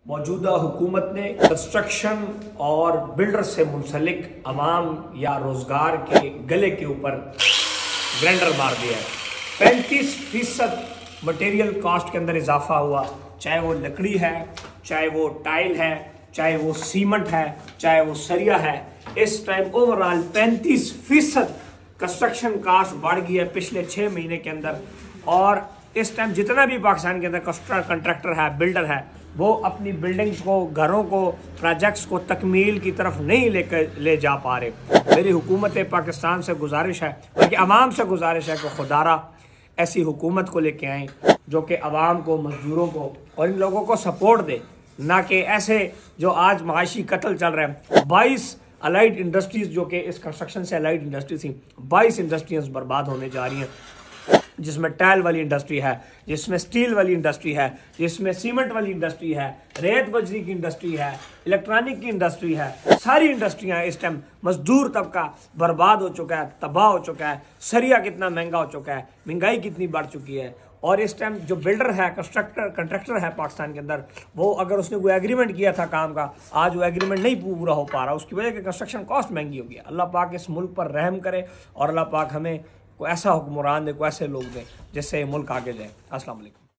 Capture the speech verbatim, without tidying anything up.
मौजूदा हुकूमत ने कंस्ट्रक्शन और बिल्डर से मुंसलिक अवाम या रोजगार के गले के ऊपर ग्राइंडर मार दिया है। पैंतीस फीसद मटेरियल कॉस्ट के अंदर इजाफा हुआ, चाहे वो लकड़ी है, चाहे वो टाइल है, चाहे वो सीमेंट है, चाहे वो सरिया है। इस टाइम ओवरऑल पैंतीस फीसद कंस्ट्रक्शन कॉस्ट बढ़ गई है पिछले छः महीने के अंदर। और इस टाइम जितना भी पाकिस्तान के अंदर कंट्रैक्टर है, बिल्डर है, वो अपनी बिल्डिंग्स को, घरों को, प्रोजेक्ट्स को तकमील की तरफ नहीं लेकर ले जा पा रहे। मेरी हुकूमत पाकिस्तान से गुजारिश है, बल्कि आवाम से गुजारिश है कि खुदारा ऐसी हुकूमत को लेके आएँ जो कि आवाम को, मजदूरों को और इन लोगों को सपोर्ट दे, ना कि ऐसे जो आज माशी कत्ल चल रहे हैं। बाईस अलाइड इंडस्ट्रीज जो कि इस कंस्ट्रक्शन से अलाइड इंडस्ट्री थी, बाईस इंडस्ट्रीज बर्बाद होने जा रही हैं, जिसमें टाइल वाली इंडस्ट्री है, जिसमें स्टील वाली इंडस्ट्री है, जिसमें सीमेंट वाली इंडस्ट्री है, रेत बजरी की इंडस्ट्री है, इलेक्ट्रॉनिक की इंडस्ट्री है। सारी इंडस्ट्रियां इस टाइम, मजदूर तबका बर्बाद हो चुका है, तबाह हो चुका है। सरिया कितना महंगा हो चुका है, महंगाई कितनी बढ़ चुकी है। और इस टाइम जो बिल्डर है, कंस्ट्रक्टर कंट्रैक्टर है पाकिस्तान के अंदर, वो अगर उसने कोई एग्रीमेंट किया था काम का, आज वो एग्रीमेंट नहीं पूरा हो पा रहा, उसकी वजह से कंस्ट्रक्शन कॉस्ट महंगी हो गई। अल्लाह पाक इस मुल्क पर रहम करे और अल्लाह पाक हमें कोई ऐसा हुक्मरान दे, कोई ऐसे लोग दें जिससे ये मुल्क आगे जाए। अस्सलाम वालेकुम।